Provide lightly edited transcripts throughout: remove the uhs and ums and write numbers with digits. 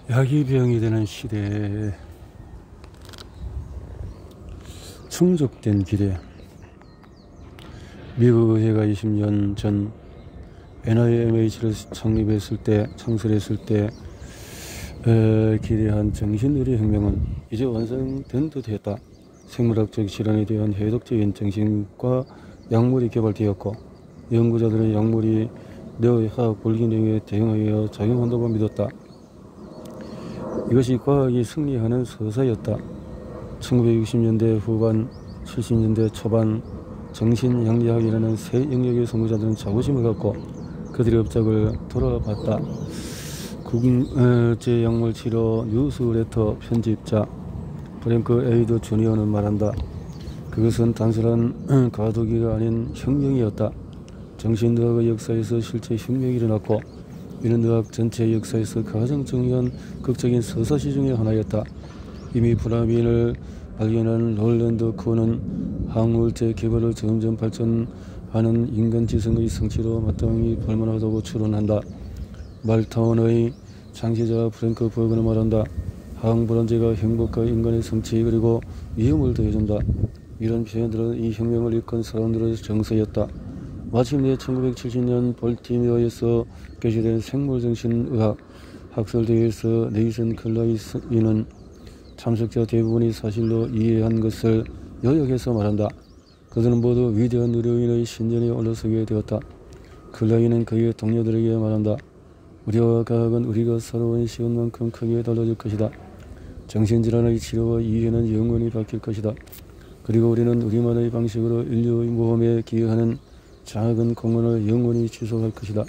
약이 병이 되는 시대에 충족된 기대. 미국 의회가 20년 전 NIMH를 창설했을 때 기대한 정신의료 혁명은 이제 완성된 듯 했다. 생물학적 질환에 대한 해독적인 정신과 약물이 개발되었고, 연구자들은 약물이 뇌의 화학 불균형에 대응하여 작용한다고 믿었다. 이것이 과학이 승리하는 서사였다. 1960년대 후반, 70년대 초반 정신양리학이라는 새 영역의 선구자들은 자부심을 갖고 그들의 업적을 돌아봤다. 국제 약물 치료 뉴스레터 편집자 프랭크 에이드 주니어는 말한다. 그것은 단순한 과도기가 아닌 혁명이었다. 정신의학의 역사에서 실제 혁명이 일어났고, 이는 의학 전체의 역사에서 가장 중요한 극적인 서사시 중의 하나였다. 이미 브라민을 발견한 롤랜드 코는 항우울제 개발을 점점 발전하는 인간 지성의 성취로 마땅히 볼만하다고 추론한다. 말타운의 창시자 프랭크 버그는 말한다. 항불안제가 행복과 인간의 성취 그리고 위험을 더해준다. 이런 표현들은 이 혁명을 이끈 사람들의 정서였다. 마침내 1970년 볼티모어에서 개최된 생물정신의학 학술대회에서 네이선 클라이는 참석자 대부분이 사실로 이해한 것을 요약해서 말한다. 그들은 모두 위대한 의료인의 신전에 올라서게 되었다. 클라이는 그의 동료들에게 말한다. 우리와 과학은 우리가 살아온 시간만큼 크게 달라질 것이다. 정신질환의 치료와 이해는 영원히 바뀔 것이다. 그리고 우리는 우리만의 방식으로 인류의 모험에 기여하는 작은 공헌을 영원히 지속할 것이다.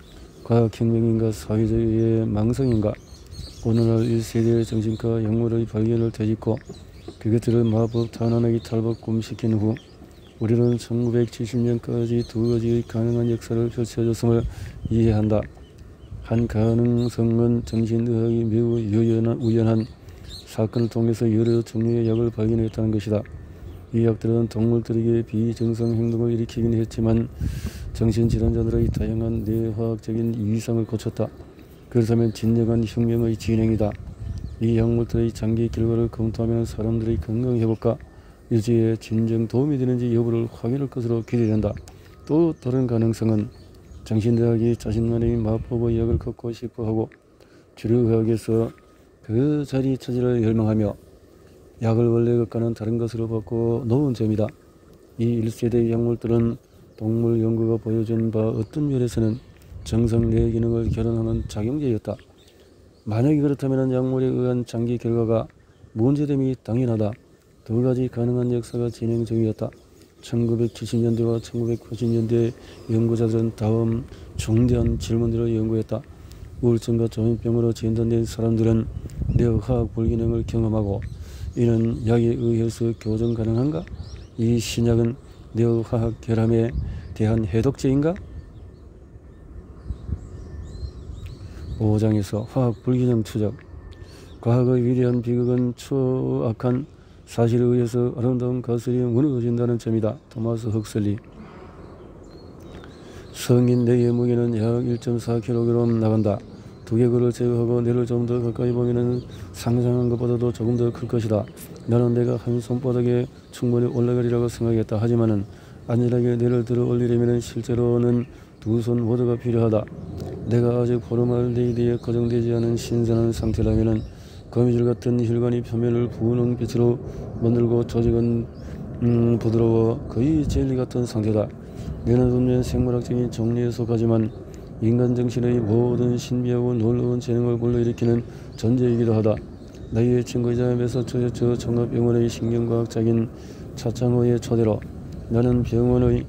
과학혁명인가 사회주의의 망상인가? 오늘날 1세대의 정신과 약물의 발견을 되짚고 그것들을 마법 탄환의 탈바꿈시킨 후 우리는 1970년까지 두 가지의 가능한 역사를 펼쳐줬음을 이해한다. 한 가능성은 정신의학이 매우 우연한 사건을 통해서 여러 종류의 약을 발견했다는 것이다. 이 약들은 동물들에게 비정상 행동을 일으키긴 했지만 정신질환자들의 다양한 뇌화학적인 이상을 고쳤다. 그렇다면 진정한 혁명의 진행이다. 이 약물들의 장기 결과를 검토하면 사람들의 건강회복과 유지에 진정 도움이 되는지 여부를 확인할 것으로 기대된다. 또 다른 가능성은 정신의학이 자신만의 마법의 약을 갖고 싶어하고 주류의학에서 그 자리 차지를 열망하며 약을 원래 것과는 다른 것으로 바꿔 놓은 점이다. 이 1세대의 약물들은 동물 연구가 보여준 바 어떤 면에서는 정상 뇌 기능을 결혼하는 작용제였다. 만약에 그렇다면 약물에 의한 장기 결과가 문제됨이 당연하다. 두 가지 가능한 역사가 진행 중이었다. 1970년대와 1980년대 연구자들은 다음 중대한 질문들을 연구했다. 우울증과 조현병으로 진단된 사람들은 뇌화학 불균형을 경험하고 이는 약에 의해서 교정 가능한가? 이 신약은 뇌화학 결함에 대한 해독제인가? 5장에서 화학 불균형 추적. 과학의 위대한 비극은 추악한 사실에 의해서 아름다운 가설이 무너진다는 점이다. 토마스 헉슬리. 성인 뇌의 무게는 약 1.4kg 나간다. 두개골을 제거하고 뇌를 좀 더 가까이 보면 상상한 것보다도 조금 더 클 것이다. 나는 내가 한 손바닥에 충분히 올라가리라고 생각했다. 하지만은 안전하게 뇌를 들어 올리려면 실제로는 두 손 모두가 필요하다. 내가 아직 포르말데히드에 고정되지 않은 신선한 상태라면은 거미줄 같은 혈관이 표면을 분홍빛으로 만들고 조직은 부드러워 거의 젤리 같은 상태다. 뇌는 분명 생물학적인 종류에 속하지만 인간 정신의 모든 신비하고 놀라운 재능을 불러일으키는 존재이기도 하다. 나의 친구이자 매사추세츠 종합병원의 신경과학자인 차창호의 초대로 나는 병원의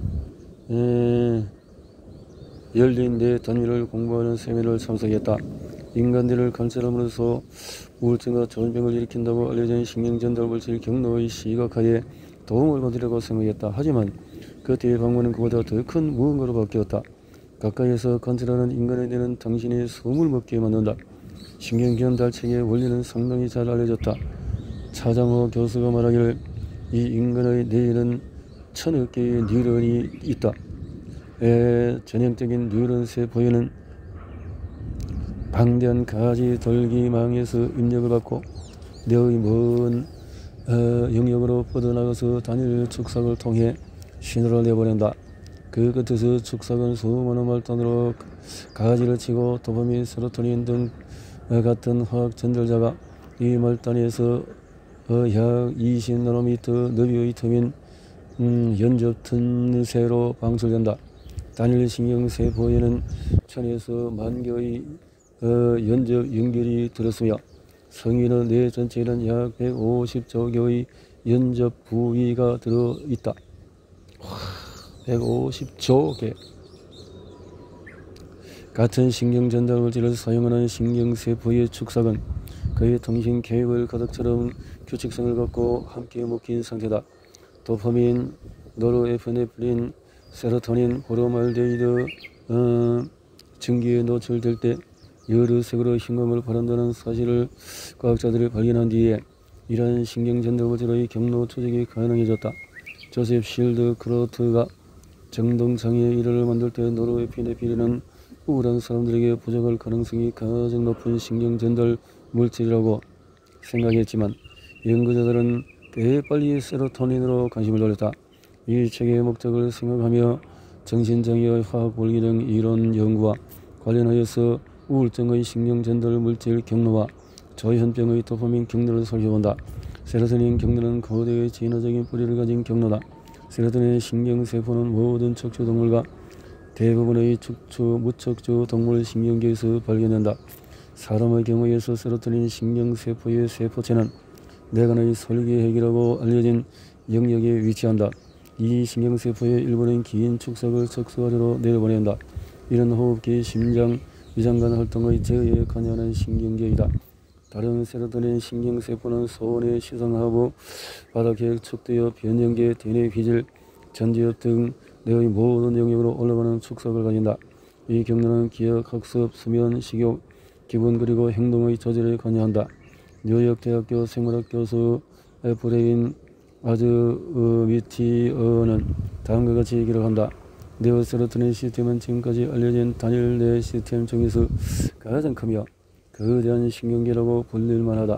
열린 뇌 단위를 공부하는 세미나를 참석했다. 인간들을 관찰함으로써 우울증과 조현병을 일으킨다고 알려진 신경전달 물질 경로의 시각화에 도움을 받으려고 생각했다. 하지만 그 뒤의 방문은 그보다 더 큰 무언가로 바뀌었다. 가까이에서 관찰하는 인간의 뇌는 당신이 숨을 먹게 만든다. 신경기관 달책의 원리는 상당히 잘 알려졌다. 차장호 교수가 말하기를 이 인간의 뇌에는 1000여 개의 뉴런이 있다. 전형적인 뉴런 세포에는 방대한 가지 돌기망에서 입력을 받고 내의 먼 영역으로 뻗어나가서 단일 축삭을 통해 신호를 내보낸다. 그 끝에서 축삭은 수많은 말단으로 가지를 치고 도파민, 세로토닌 등 같은 화학 전달자가 이 말단에서 약 20나노미터 너비의 틈인 연접 틈새로 방출된다. 단일 신경세포에는 천에서 만 개의 연접 연결이 들었으며 성인의 뇌 전체에는 약 150조 개의 연접 부위가 들어있다. 150조 개. 같은 신경전달물질을 사용하는 신경세포의 축삭은 그의 통신 계획을 가닥처럼 규칙성을 갖고 함께 묶인 상태다. 도파민, 노르에피네프린, 세로토닌, 포르말데히드 증기에 노출될 때 여러 색으로 흰광을 발한다는 사실을 과학자들이 발견한 뒤에 이러한 신경전달물질의 경로 추적이 가능해졌다. 조셉 실드 크로트가 정동장애의 일환을 만들 때 노르에피네프린은 우울한 사람들에게 부족할 가능성이 가장 높은 신경전달 물질이라고 생각했지만 연구자들은 꽤 빨리 세로토닌으로 관심을 돌렸다. 이 책의 목적을 생각하며 정신장애의 화학 불균형 이론 연구와 관련하여서 우울증의 신경전달 물질 경로와 조현병의 도파민 경로를 살펴본다. 세로토닌 경로는 거대의 진화적인 뿌리를 가진 경로다. 세로토닌 신경세포는 모든 척추동물과 대부분의 척추, 무척추 동물 신경계에서 발견된다. 사람의 경우에서 세로토닌 신경세포의 세포체는 뇌관의 설계핵이라고 알려진 영역에 위치한다. 이 신경세포의 일부는 긴 축삭을 척수아래로 내려보낸다. 이런 호흡기, 심장, 위장관 활동의 제어에 관여하는 신경계이다. 다른 세로토닌 신경세포는 소뇌, 시상하부, 바닥핵, 척두엽, 변형계, 대뇌 기질, 전두엽 등 뇌의 모든 영역으로 올라가는 축삭을 가진다. 이 경로는 기억, 학습, 수면, 식욕, 기분 그리고 행동의 조절에 관여한다. 뉴욕 대학교 생물학 교수 에프레인 아즈미티어는 다음과 같이 기록한다. 뇌의 세로토닌 시스템은 지금까지 알려진 단일 뇌 시스템 중에서 가장 크며 거대한 신경계라고 불릴 만하다.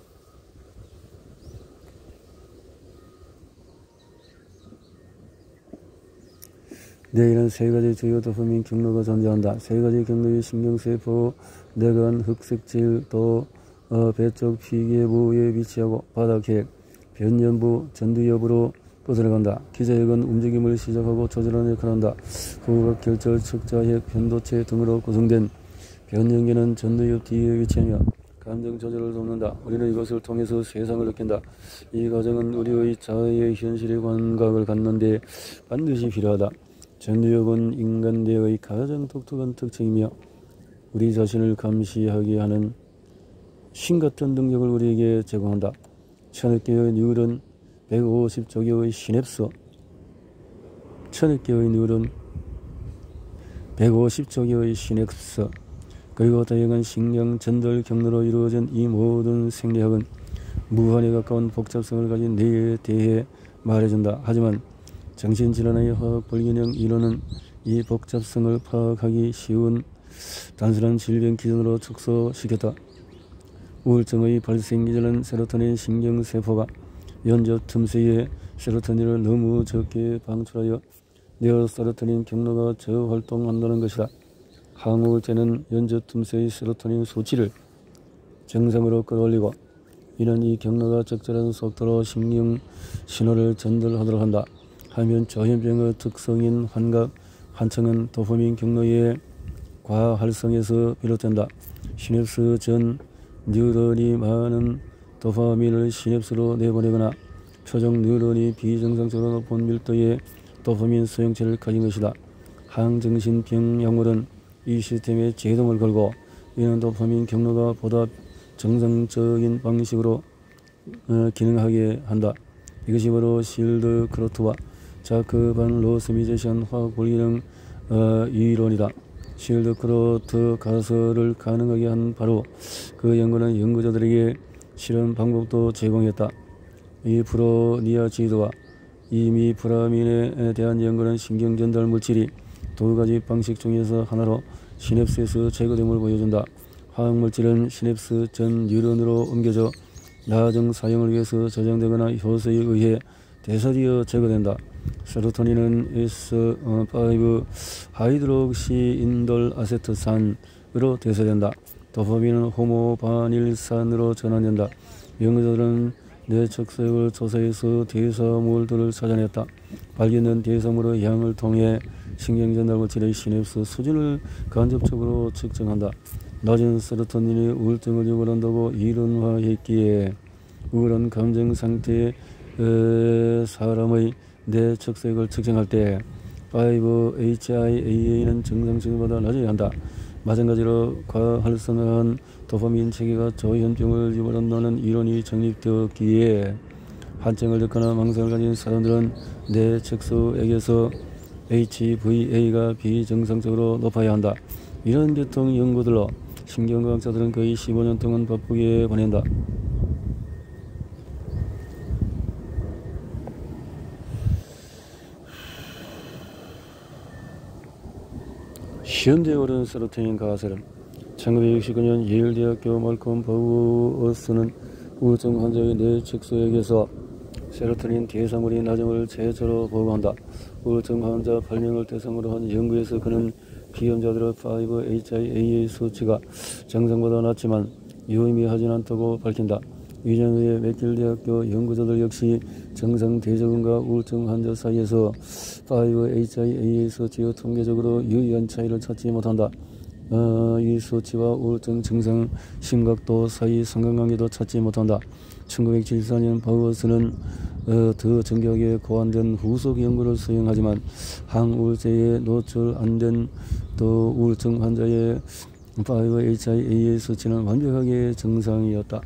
뇌에는 세 가지 주요 도파민 경로가 존재한다. 세 가지 경로의 신경세포, 뇌관, 흑색질, 또 배쪽 피계부에 위치하고 바닥핵, 변연부, 전두엽으로 뻗어나간다. 기저핵은 움직임을 시작하고 조절하는 역할을 한다. 후각, 결절, 척자핵, 변도체 등으로 구성된 변형계는 전두엽 뒤에 위치하며 감정 조절을 돕는다. 우리는 이것을 통해서 세상을 느낀다. 이 과정은 우리의 자아의 현실의 감각을 갖는 데 반드시 필요하다. 전두엽은 인간 뇌의 가장 독특한 특징이며 우리 자신을 감시하게 하는 신같은 능력을 우리에게 제공한다. 1000개의 뉴런, 150조 개의 시냅스, 1000개의 뉴런, 150조 개의 시냅스, 그리고 다양한 신경 전달 경로로 이루어진 이 모든 생리학은 무한에 가까운 복잡성을 가진 뇌에 대해 말해준다. 하지만 정신질환의 화학 불균형 이론은 이 복잡성을 파악하기 쉬운 단순한 질병 기준으로 축소시켰다. 우울증의 발생 기전은 세로토닌 신경세포가 연접 틈새에 세로토닌을 너무 적게 방출하여 네오세로토닌 경로가 저활동한다는 것이다. 항우울제는 연접 틈새의 세로토닌 수치를 정상으로 끌어올리고 이는 이 경로가 적절한 속도로 신경 신호를 전달하도록 한다. 하면 조현병의 특성인 환각, 환청은 도파민 경로의 과활성에서 비롯된다. 시냅스 전 뉴런이 많은 도파민을 시냅스로 내보내거나 표적 뉴런이 비정상적으로 높은 밀도의 도파민 소형체를 가진 것이다. 항정신병 약물은 이 시스템에 제동을 걸고 이는 도파민 경로가 보다 정상적인 방식으로 기능하게 한다. 이것이 바로 실드 크로트와 자크 반 로스미제션 화학 불균형 이론이다. 실드 크로트 가설을 가능하게 한 바로 그 연구는 연구자들에게 실험 방법도 제공했다. 이 프로니아지드와 이미프라민에 대한 연구는 신경전달 물질이 두 가지 방식 중에서 하나로 시냅스에서 제거됨을 보여준다. 화학물질은 시냅스 전 뉴런으로 옮겨져 나중 사용을 위해서 저장되거나 효소에 의해 대사되어 제거된다. 세로토닌은 S5 하이드록시인돌 아세트산으로 대사된다. 도파민은 호모바닐산으로 전환된다. 연구자들은 뇌척색을 조사해서 대사물들을 찾아냈다. 발견된 대사물의 양을 통해 신경전달물질의 시냅스 수준을 간접적으로 측정한다. 낮은 세로토닌이 우울증을 유발한다고 이론화했기에 우울한 감정 상태의 사람의 뇌척색을 측정할 때 5-HIAA는 정상치보다 낮아야 한다. 마찬가지로 과활성화한 도파민 체계가 조현병을 유발한다는 이론이 정립되었기에 한증을 겪거나 망상을 가진 사람들은 뇌척색에게서 HVA가 비정상적으로 높아야 한다. 이런 계통 연구들로 신경과학자들은 거의 15년 동안 바쁘게 보낸다. 현대에 오른 세로토닌 가설은 1969년 예일대학교 말콤 바우어스는 우울증 환자의 뇌척색에게서 세로토닌 대사물이 낮음을 최초로 보고한다. 우울증 환자 8명을 대상으로 한 연구에서 그는 피험자들의 5-HIAA 수치가 정상보다 낮지만 유의미하진 않다고 밝힌다. 2년 후에 맥길대학교 연구자들 역시 정상 대저군과 우울증 환자 사이에서 5-HIAA 수치의 통계적으로 유의한 차이를 찾지 못한다. 이 수치와 우울증 증상 심각도 사이 상관관계도 찾지 못한다. 1974년 바우어스는 더 정교하게 고안된 후속 연구를 수행하지만 항우울제에 노출 안 된 또 우울증 환자의 5-HIAA 수치는 완벽하게 정상이었다.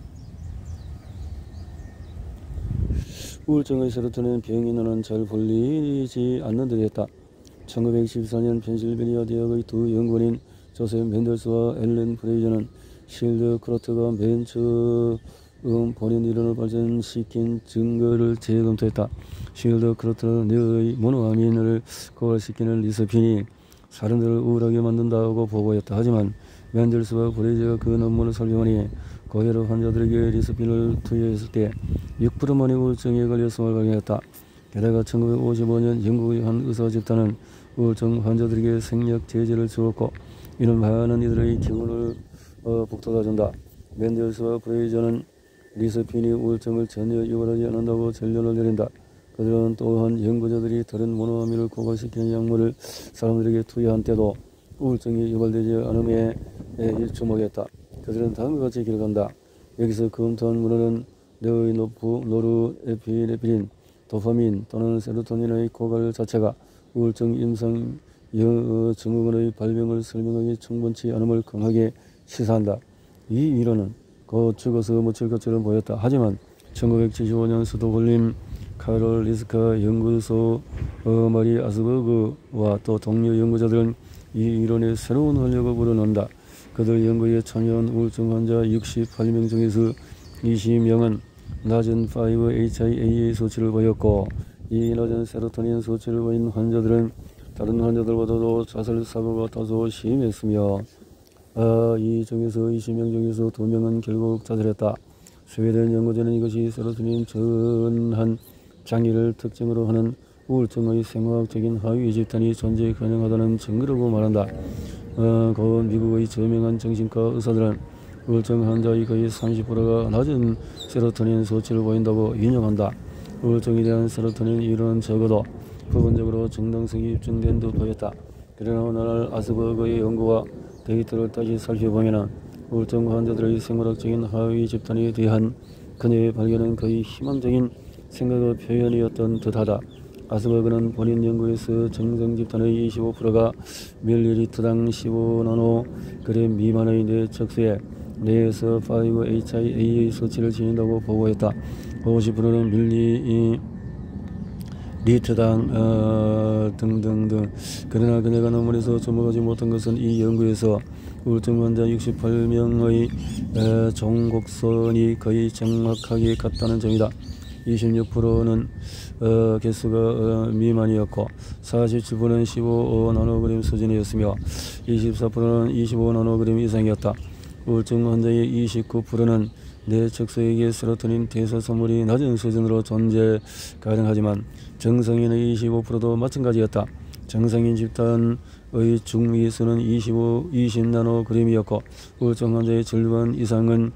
우울증의 세로토닌 병인은 잘 불리지 않는 듯했다. 1914년 펜실베니아 대학의 두 연구원인 조셉 맨델스와 앨런 프레이저는 실드 크로트가 맨 처음 본인 이론을 발전시킨 증거를 재검토했다. 실드 크로트는 뇌의 모노아민을 고갈시키는 리스핀이 사람들을 우울하게 만든다고 보고했다. 하지만 맨델스와 프레이저가 그 논문을 살펴보니 고혈압 환자들에게 리스핀을 투여했을 때 6%만이 우울증에 걸렸음을 발견했다. 게다가 1955년 영국의 한 의사 집단은 우울증 환자들에게 생략 제제를 주었고 이는 많은 이들의 기분을 북돋아준다. 맨델스와 프레이저는 리스핀이 우울증을 전혀 유발하지 않는다고 결론을 내린다. 그들은 또한 연구자들이 다른 모노아민을 고갈시키는 약물을 사람들에게 투여한 때도 우울증이 유발되지 않음에 주목했다. 그들은 다음과 같이 기록한다. 여기서 검토한 문헌은 뇌의 노르에피네프린, 도파민 또는 세로토닌의 고갈 자체가 우울증 임상 증후군의 발병을 설명하기 충분치 않음을 강하게 시사한다. 이 이론은 곧 죽어서 묻힐 것처럼 보였다. 하지만 1975년 스톡홀림 카롤린스카 연구소 마리 아스버그와 또 동료 연구자들은 이 이론의 새로운 활력을 불어넣는다. 그들 연구에 참여한 우울증 환자 68명 중에서 20명은 낮은 5-HIAA 수치를 보였고 이 낮은 세로토닌 수치를 보인 환자들은 다른 환자들보다도 자살 사고가 다소 심했으며 이 중에서 20명 중에서 2명은 결국 자살했다. 스웨덴 연구자는 이것이 세로토닌 전환 장애를 특징으로 하는 우울증의 생화학적인 하위 집단이 존재 가능하다는 증거라고 말한다. 그 미국의 저명한 정신과 의사들은 우울증 환자의 거의 30%가 낮은 세로토닌 수치를 보인다고 인용한다. 우울증에 대한 세로토닌 이론은 적어도 부분적으로 정당성이 입증된 듯 보였다. 그러나 오늘날 아스버그의 연구와 데이터를 다시 살펴보면 우울증 환자들의 생물학적인 하위 집단에 대한 그녀의 발견은 거의 희망적인 생각의 표현이었던 듯하다. 아스버그는 본인 연구에서 정상 집단의 25%가 밀리리터당 15나노그램 미만의 뇌척수에 뇌에서 5-HIAA 수치를 지닌다고 보고했다. 50%는 밀리리터당 등등등. 그러나 그녀가 논문에서 주목하지 못한 것은 이 연구에서 우울증 환자 68명의 종곡선이 거의 정확하게 같다는 점이다. 26%는 개수가 미만이었고 47%는 15나노그램 수준이었으며 24%는 25나노그램 이상이었다. 우울증 환자의 29%는 뇌척수액의 세로토닌 대사 성물이 낮은 수준으로 존재 가능하지만 정상인의 25%도 마찬가지였다. 정상인 집단의 중위수는 20나노그램이었고 우울증 환자의 절반 이상은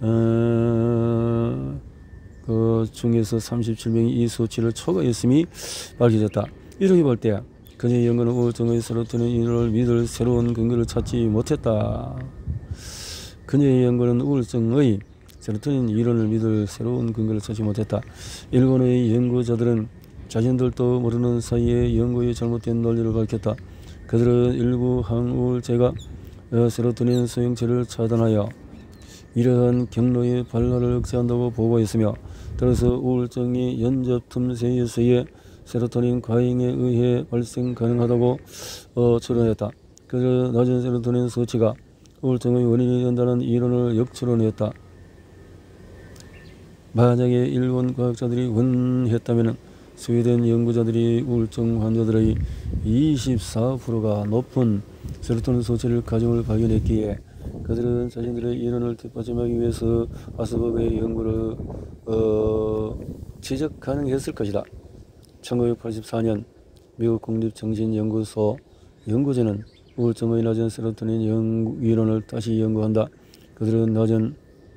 그 중에서 37명이 이 수치를 초과했음이 밝혀졌다. 이렇게 볼 때 그녀의 연구는 우울증의 세로토닌 이론을 믿을 새로운 근거를 찾지 못했다. 그녀의 연구는 우울증의 세로토닌 이론을 믿을 새로운 근거를 찾지 못했다. 일본의 연구자들은 자신들도 모르는 사이에 연구의 잘못된 논리를 밝혔다. 그들은 일부 항우울제가 세로토닌 수용체를 차단하여 이러한 경로의 발화를 억제한다고 보고했으며 따라서 우울증이 연접 틈새에서의 세로토닌 과잉에 의해 발생 가능하다고 추론했다. 그들은 낮은 세로토닌 수치가 우울증의 원인이 된다는 이론을 역추론했다. 만약에 일본 과학자들이 원했다면 스웨덴 연구자들이 우울증 환자들의 24%가 높은 세로토닌 수치를 가짐을 발견했기에 그들은 자신들의 이론을 뒷받침하기 위해서 아스버그의 연구를 지적 가능했을 것이다. 1984년 미국 국립정신연구소 연구진은 우울증의 낮은 세로토닌 이론을 다시 연구한다. 그들은 낮은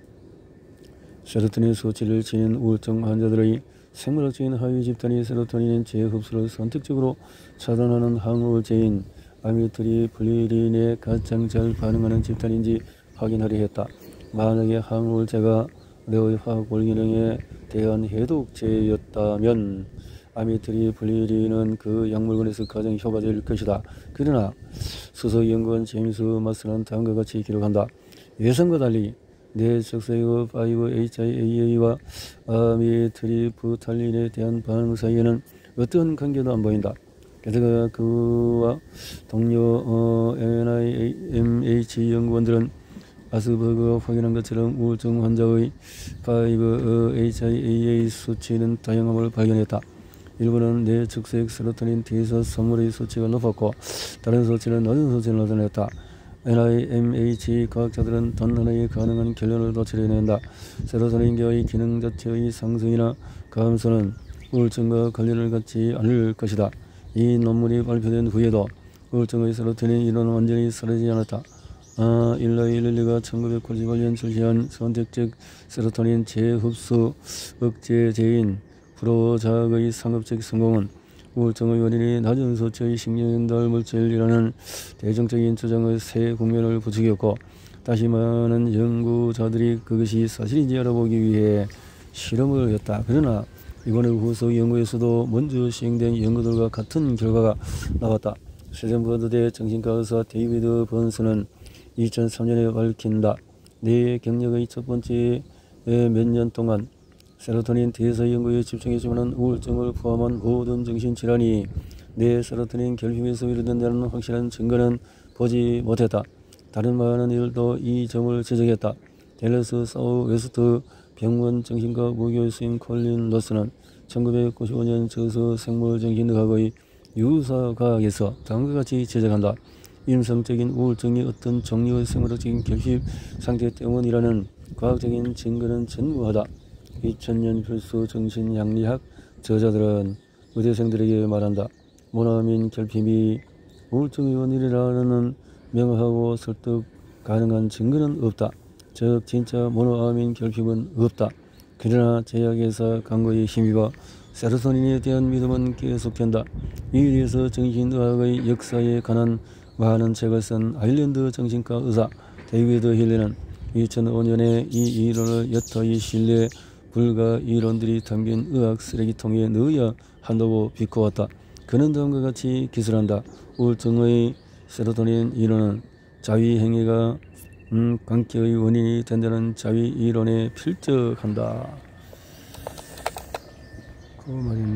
세로토닌 수치를 지닌 우울증 환자들의 생물학적인 하위 집단이 세로토닌 재흡수를 선택적으로 차단하는 항우울제인 아미트리플리린에 가장 잘 반응하는 집단인지 확인하려 했다. 만약에 항우울제가 뇌의 화학 골기능에 대한 해독제였다면 아미트리플리린은 그 약물군에서 가장 효과적일 것이다. 그러나 수석 연구원 제임스 마스는 다음과 같이 기록한다. 예상과 달리 뇌척수액의 5-HIAA와 아미트리프탈린에 대한 반응 사이에는 어떤 관계도 안 보인다. 게다가 그와 동료 NIMH 연구원들은 아스버그가 확인한 것처럼 우울증 환자의 5-HIAA 수치는 다양함을 발견했다. 일부는 뇌척수액 세로토닌 대사 성물의 수치가 높았고 다른 수치는 낮은 수치를 나타냈다. NIMH 과학자들은 단 하나의 가능한 결론을 도출해낸다. 세로토닌계의 기능 자체의 상승이나 감소는 우울증과 관련을 갖지 않을 것이다. 이 논문이 발표된 후에도 우울증의 세로토닌 이론은 완전히 사라지지 않았다. 일라이 릴리가 1998년 출시한 선택적 세로토닌 재흡수 억제제인 프로작의 상업적 성공은 우울증의 원인이 낮은 수치의 신경전달 물질이라는 대중적인 주장의 새 국면을 부추겼고 다시 많은 연구자들이 그것이 사실인지 알아보기 위해 실험을 했다. 그러나 이번에 후속 연구에서도 먼저 시행된 연구들과 같은 결과가 나왔다. 스탠퍼드대 정신과 의사 데이비드 번스는 2003년에 밝힌다. 뇌 경력의 첫 번째 몇 년 동안 세로토닌 대사 연구에 집중했지만 우울증을 포함한 모든 정신질환이 뇌 세로토닌 결핍에서 유래된다는 확실한 증거는 보지 못했다. 다른 많은 이들도 이 점을 지적했다. 댈러스 사우웨스트 병원 정신과 부교수인 콜린 로스는 1995년 저서 생물정신의학의 유사과학에서 다음과 같이 지적한다. 임상적인 우울증이 어떤 종류의 생물학적인 결핍 상태 때문이라는 과학적인 증거는 전무하다. 2000년 필수 정신양리학 저자들은 의대생들에게 말한다. 모나민 결핍이 우울증의 원인이라는 명확하고 설득 가능한 증거는 없다. 즉 진짜 모노아민 결핍은 없다. 그러나 제약회사 광고에 힘입어 세로토닌에 대한 믿음은 계속된다. 이에 대해서 정신의학의 역사에 관한 많은 책을 쓴 아일랜드 정신과 의사 데이비드 힐리는 2005년에 이 이론을 여타의 신뢰 불가 이론들이 담긴 의학 쓰레기통에 넣어야 한다고 비꼬았다. 그는 다음과 같이 기술한다. 우울증의 세로토닌 이론은 자위 행위가 관계의 원인이 된다는 자위 이론에 필적한다. 그 말입니다.